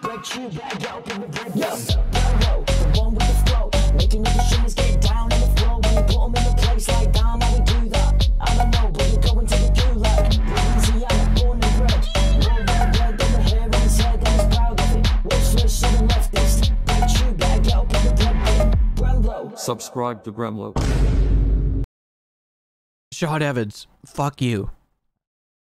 Bet you better get up in the bread. Gremloe, the one with the flow, making all the shimmers get down in the flow. When you put them in the place like damn, how we do that? I don't know, but you're going to the gulag. Louisiana, born and bred. More red blood than the hair on his head, and he's proud of it. What's first, son and leftist? Bet you better get up in the bread. Gremloe. Subscribe to Gremloe. Shot Evans, fuck you.